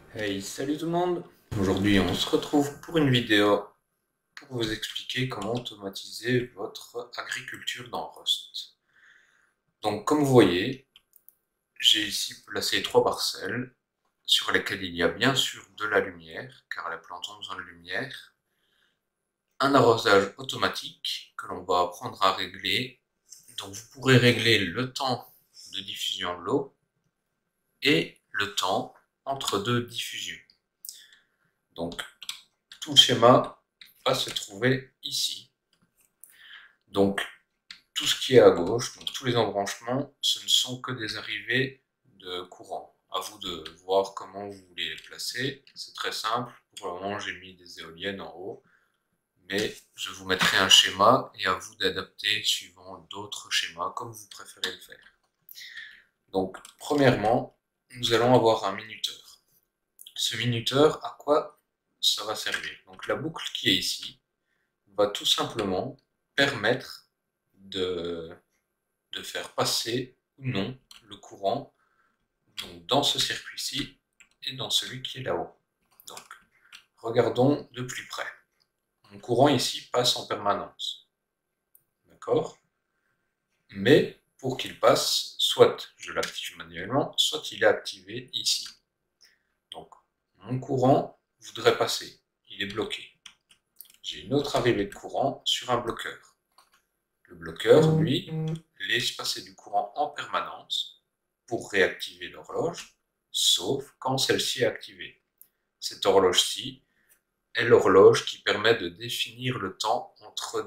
Hey, salut tout le monde! Aujourd'hui, on se retrouve pour une vidéo pour vous expliquer comment automatiser votre agriculture dans Rust. Donc, comme vous voyez, j'ai ici placé 3 parcelles sur lesquelles il y a bien sûr de la lumière, car les plantes ont besoin de lumière, un arrosage automatique que l'on va apprendre à régler. Donc, vous pourrez régler le temps de diffusion de l'eau et le temps entre deux diffusions. Donc, tout le schéma va se trouver ici. Donc, tout ce qui est à gauche, donc tous les embranchements, ce ne sont que des arrivées de courant. À vous de voir comment vous voulez les placer. C'est très simple. Pour le moment, j'ai mis des éoliennes en haut, mais je vous mettrai un schéma et à vous d'adapter suivant d'autres schémas comme vous préférez le faire. Donc, premièrement, nous allons avoir un minuteur. Ce minuteur, à quoi ça va servir? Donc, la boucle qui est ici va tout simplement permettre de faire passer ou non le courant donc dans ce circuit-ci et dans celui qui est là-haut. Donc, regardons de plus près. Mon courant ici passe en permanence. D'accord? Mais pour qu'il passe, soit je l'active manuellement, soit il est activé ici. Donc, mon courant voudrait passer. Il est bloqué. J'ai une autre arrivée de courant sur un bloqueur. Le bloqueur, lui, laisse passer du courant en permanence pour réactiver l'horloge, sauf quand celle-ci est activée. Cette horloge-ci est l'horloge qui permet de définir le temps entre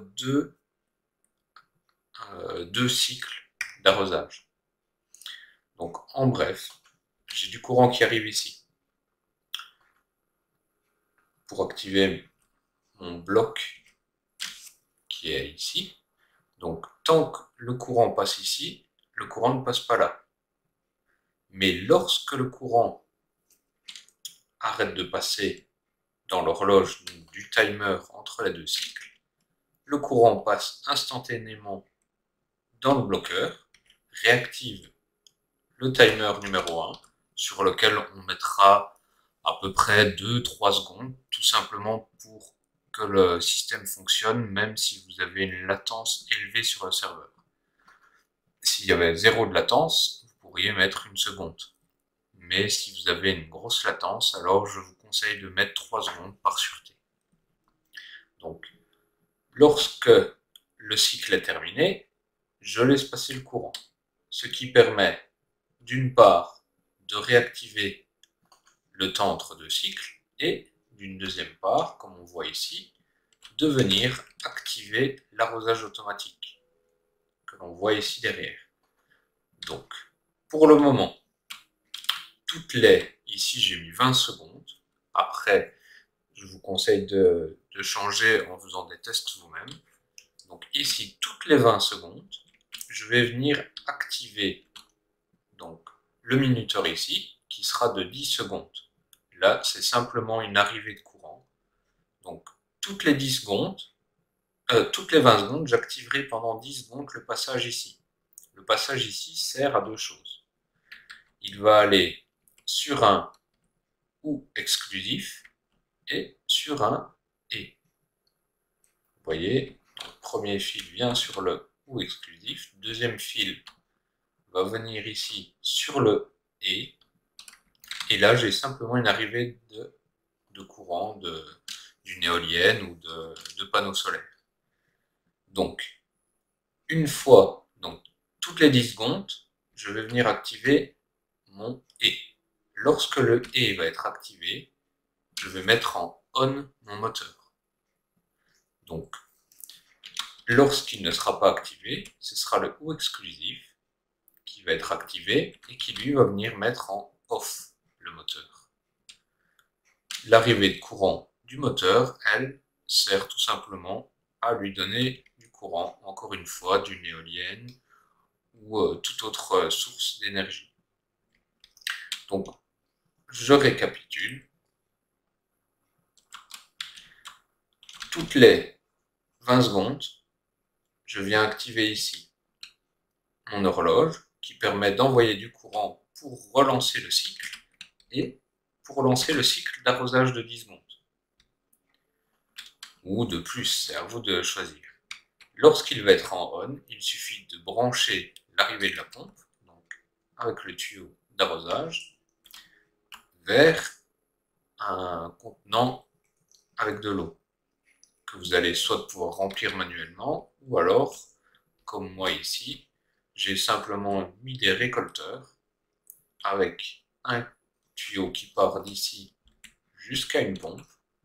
deux cycles d'arrosage. Donc, en bref, j'ai du courant qui arrive ici pour activer mon bloc qui est ici. Donc, tant que le courant passe ici, le courant ne passe pas là. Mais lorsque le courant arrête de passer dans l'horloge du timer entre les deux cycles, le courant passe instantanément dans le bloqueur, réactive le timer numéro 1, sur lequel on mettra à peu près 2-3 secondes, tout simplement pour que le système fonctionne, même si vous avez une latence élevée sur le serveur. S'il y avait 0 de latence, vous pourriez mettre 1 seconde. Mais si vous avez une grosse latence, alors je vous conseille de mettre 3 secondes par sûreté. Donc, lorsque le cycle est terminé, je laisse passer le courant, ce qui permet d'une part de réactiver le temps entre deux cycles et d'une deuxième part, comme on voit ici, de venir activer l'arrosage automatique que l'on voit ici derrière. Donc, pour le moment, ici j'ai mis 20 secondes. Après, je vous conseille de changer en faisant des tests vous-même. Donc ici, toutes les 20 secondes, je vais venir activer donc le minuteur ici, qui sera de 10 secondes. Là, c'est simplement une arrivée de courant. Donc, toutes les 10 secondes, toutes les 20 secondes, j'activerai pendant 10 secondes le passage ici. Le passage ici sert à deux choses. Il va aller sur un OU exclusif et sur un et. Vous voyez, le premier fil vient sur le OU exclusif, deuxième fil va venir ici sur le et là j'ai simplement une arrivée de courant d'une éolienne ou de panneaux solaires. Donc, une fois, donc toutes les 10 secondes, je vais venir activer mon et. Lorsque le et va être activé, je vais mettre en on mon moteur. Donc, lorsqu'il ne sera pas activé, ce sera le OU exclusif qui va être activé et qui lui va venir mettre en off le moteur. L'arrivée de courant du moteur, elle, sert tout simplement à lui donner du courant, encore une fois, d'une éolienne ou toute autre source d'énergie. Donc, je récapitule. Toutes les 20 secondes, je viens activer ici mon horloge qui permet d'envoyer du courant pour relancer le cycle et pour lancer le cycle d'arrosage de 10 secondes. Ou de plus, c'est à vous de choisir. Lorsqu'il va être en on, il suffit de brancher l'arrivée de la pompe, donc avec le tuyau d'arrosage, vers un contenant avec de l'eau, que vous allez soit pouvoir remplir manuellement, ou alors, comme moi ici, j'ai simplement mis des récolteurs avec un tuyau qui part d'ici jusqu'à une pompe.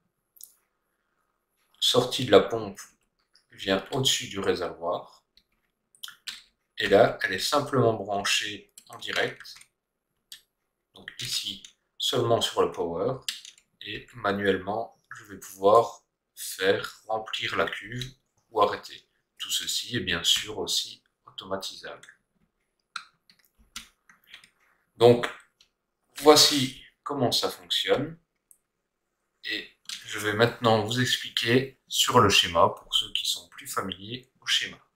Sortie de la pompe vient au-dessus du réservoir. Et là, elle est simplement branchée en direct. Donc ici, seulement sur le power. Et manuellement, je vais pouvoir faire remplir la cuve ou arrêter. Tout ceci est bien sûr aussi automatisable. Donc, voici comment ça fonctionne. Et je vais maintenant vous expliquer sur le schéma pour ceux qui sont plus familiers au schéma.